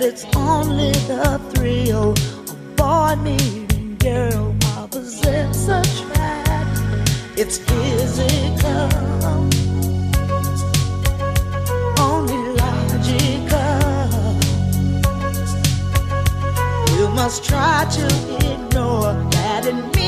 it's only the thrill of boy meeting girl. Opposites attract, it's physical, only logical. You must try to ignore that it